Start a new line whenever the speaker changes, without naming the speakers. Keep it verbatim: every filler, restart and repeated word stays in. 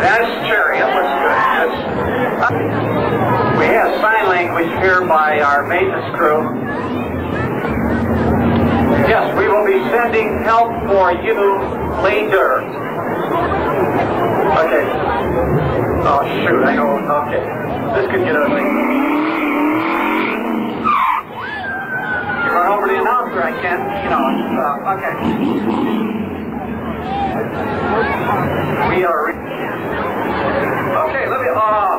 That's cherry. That looks good. That's, uh, we have sign language here by our maintenance crew. Yes, we will be sending help for you later. Okay. Oh, shoot, I know. Okay. This could get ugly. You run over the announcer, I can, you know, uh, okay. We are... Okay, let me... Uh,